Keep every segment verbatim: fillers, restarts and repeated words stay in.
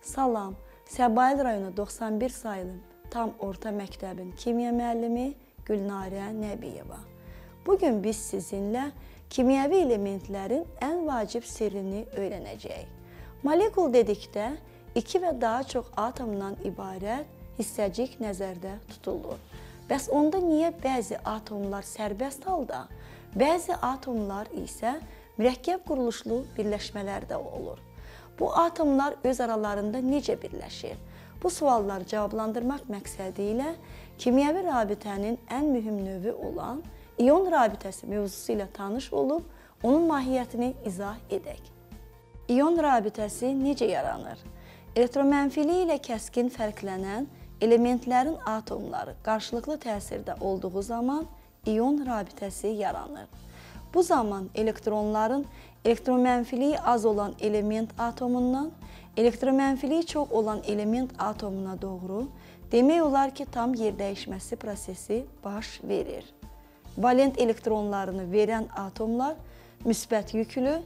Salam, Səbail rayonu doxsan bir sayılı tam orta məktəbin kimya müəllimi Gülnarə Nəbiyeva. Bugün biz sizinlə kimyəvi elementlərin ən vacib sirrini öyrənəcəyik. Molekul dedikdə iki və daha çox atomdan ibarət hissəcik nəzərdə tutulur. Bəs onda niyə bəzi atomlar sərbəst halda, bəzi atomlar isə mürəkkəb quruluşlu birləşmələrdə olur? Bu atomlar öz aralarında necə birləşir? Bu sualları cavablandırmaq məqsədi ilə kimyəvi rabitənin ən mühüm növü olan iyon rabitəsi mövzusu ilə tanış olub, onun mahiyyətini izah edək. İyon rabitəsi necə yaranır? Elektromənfiliyi ilə kəskin fərqlənən elementlərin atomları qarşılıqlı təsirdə olduğu zaman iyon rabitəsi yaranır. Bu zaman elektronların elektromənfiliyi az olan element atomundan elektromənfiliyi çox olan element atomuna doğru demək olar ki, tam yerdəyişməsi prosesi baş verir. Valent elektronlarını verən atomlar müsbət yüklü,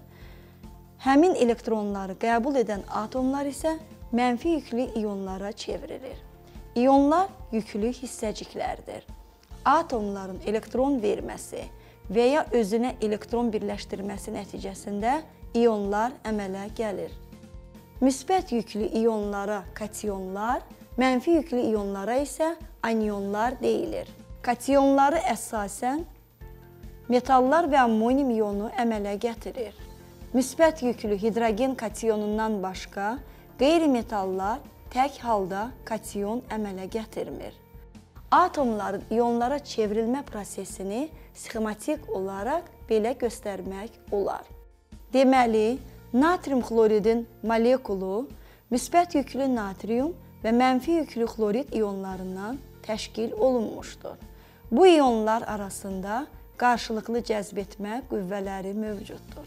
həmin elektronları qəbul edən atomlar isə mənfi yüklü iyonlara çevrilir. İyonlar yüklü hissəciklərdir. Atomların elektron verməsi və ya özünə elektron birləşdirməsi nəticəsində iyonlar əmələ gəlir. Müsbət yüklü iyonlara kationlar, mənfi yüklü iyonlara isə anionlar deyilir. Kationları əsasən metallar və ammonium iyonu əmələ gətirir. Müsbət yüklü hidrogen kationundan başqa qeyri-metallar tək halda kation əmələ gətirmir. Atomların iyonlara çevrilmə prosesini sxematik olaraq belə göstərmək olar. Deməli, natrium xloridin molekulu müsbət yüklü natrium və mənfi yüklü xlorid iyonlarından təşkil olunmuşdur. Bu iyonlar arasında qarşılıqlı cəzb etmə qüvvələri mövcuddur.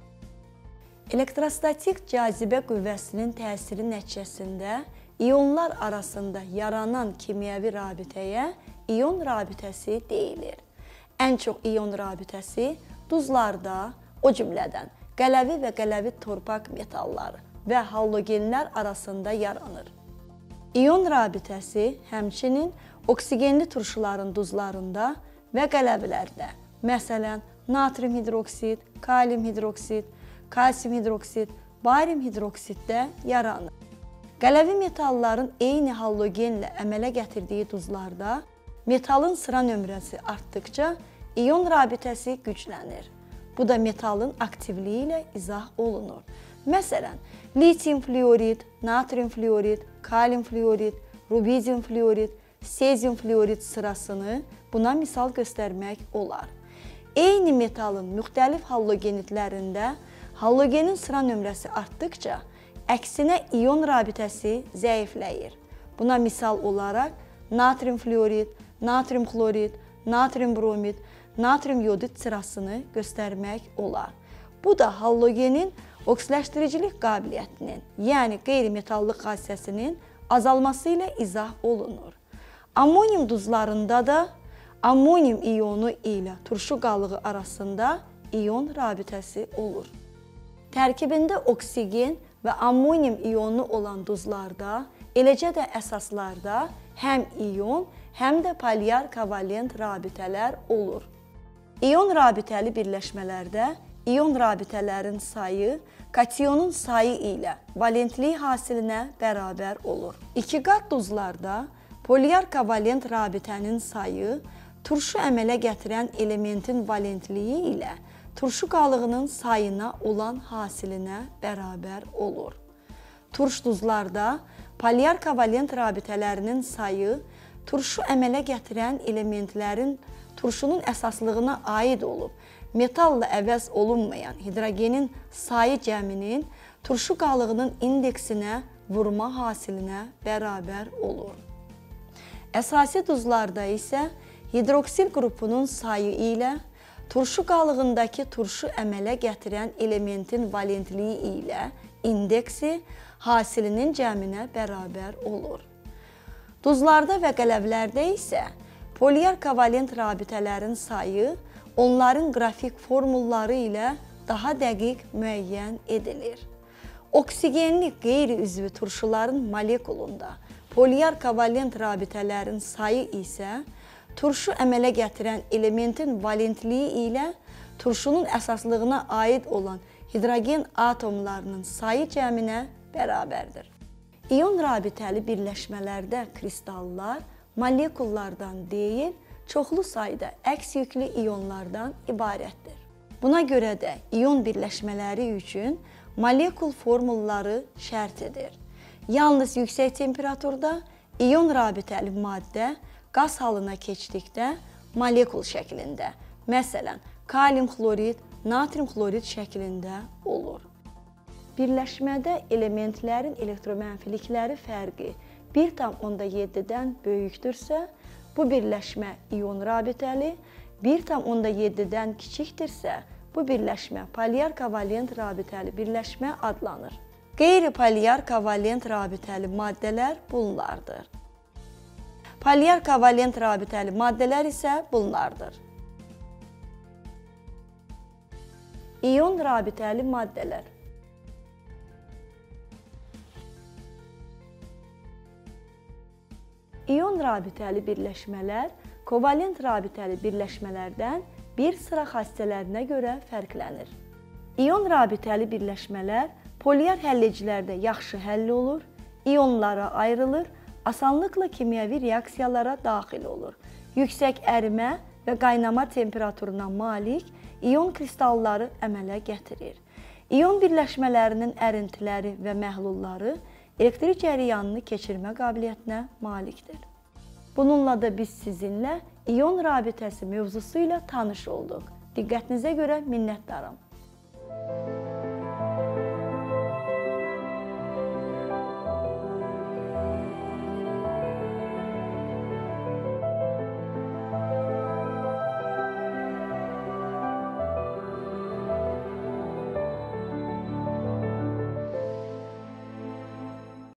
Elektrostatik cazibə qüvvəsinin təsiri nəticəsində iyonlar arasında yaranan kimyəvi rabitəyə iyon rabitəsi deyilir. Ən çox iyon rabitəsi duzlarda, o cümlədən qələvi və qələvi torpaq metalları və halogenlər arasında yaranır. İyon rabitəsi həmçinin oksigenli turşuların duzlarında və qələvilərdə, məsələn, natrium hidroksid, kalium hidroksid, kalsium hidroksid, barium hidroksiddə yaranır. Qələvi metalların eyni halogenlə əmələ gətirdiyi duzlarda metalın sıra nömrəsi artdıqca iyon rabitəsi güclənir. Bu da metalın aktivliyi ilə izah olunur. Məsələn, litium fluorid, natrium fluorid, kalium fluorid, rubidium fluorid, sezium fluorid sırasını buna misal göstərmək olar. Eyni metalın müxtəlif halogenitlərində halogenin sıra nömrəsi artdıqca əksinə iyon rabitəsi zəifləyir. Buna misal olaraq natrium fluorid, natrium xlorid, natrium bromid, natrium yodid sırasını göstərmək olar. Bu da halogenin oksiləşdiricilik qabiliyyətinin, yəni qeyri-metallıq xassəsinin azalması ilə izah olunur. Ammonium duzlarında da ammonium iyonu ilə turşu qalığı arasında iyon rabitəsi olur. Tərkibində oksigen və ammonium iyonu olan duzlarda, eləcə də əsaslarda həm iyon, həm də polyar kovalent rabitələr olur. İyon rabitəli birləşmələrdə iyon rabitələrin sayı kationun sayı ilə valentlik hasilinə bərabər olur. İki qat duzlarda polyar kovalent rabitənin sayı turşu əmələ gətirən elementin valentliyi ilə turşu qalığının sayına olan hasilinə bərabər olur. Turş duzlarda polyar kovalent rabitələrinin sayı turşu əmələ gətirən elementlərin turşunun əsaslığına aid olub, metalla əvəz olunmayan hidrogenin sayı cəminin turşu qalığının indeksinə vurma hasilinə bərabər olur. Əsasi duzlarda isə hidroksil qrupunun sayı ilə turşu qalığındakı turşu əmələ gətirən elementin valentliyi ilə indeksi hasilinin cəminə bərabər olur. Duzlarda və qələvlərdə isə polyar kovalent rabitələrin sayı onların qrafik formulları ilə daha dəqiq müəyyən edilir. Oksigenli qeyri-üzvü turşuların molekulunda polyar kovalent rabitələrin sayı isə turşu əmələ gətirən elementin valentliyi ilə turşunun əsaslığına aid olan hidrogen atomlarının sayı cəminə bərabərdir. İyon rabitəli birləşmələrdə kristallar molekullardan deyil, çoxlu sayda əks yüklü iyonlardan ibarətdir. Buna görə də iyon birləşmələri üçün molekul formulları şərt edir. Yalnız yüksək temperaturda iyon rabitəli maddə qaz halına keçdikdə molekul şəklində, məsələn, kalium xlorid, natrium xlorid şəklində olur. Birləşmədə elementlərin elektromənfilikləri fərqi bir tam onda yeddidən böyükdürsə, bu birləşmə iyon rabitəli, bir tam onda yeddidən kiçikdirsə, bu birləşmə polyar kovalent rabitəli birləşmə adlanır. Qeyri-polyar kovalent rabitəli maddələr bunlardır. Polyar kovalent rabitəli maddələr isə bunlardır. İyon rabitəli maddələr. İyon rabitəli birləşmələr kovalent rabitəli birləşmələrdən bir sıra xassələrinə görə fərqlənir. İyon rabitəli birləşmələr polyar həllecilərdə yaxşı həll olur, iyonlara ayrılır, asanlıqla kimyəvi reaksiyalara daxil olur. Yüksək ərimə və qaynama temperaturuna malik iyon kristalları əmələ gətirir. İyon birləşmələrinin ərintiləri və məhlulları elektrik cərəyanını keçirmə qabiliyyətinə malikdir. Bununla da biz sizinlə iyon rabitəsi mövzusu ilə tanış olduq. Diqqətinizə görə minnətdaram.